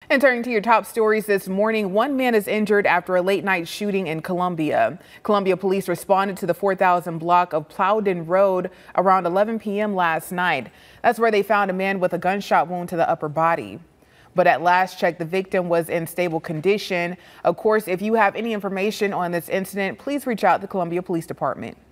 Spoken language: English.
And turning to your top stories this morning, one man is injured after a late night shooting in Columbia. Columbia police responded to the 4000 block of Plowden Road around 11 p.m. last night. That's where they found a man with a gunshot wound to the upper body. But at last check, the victim was in stable condition. Of course, if you have any information on this incident, please reach out to the Columbia Police Department.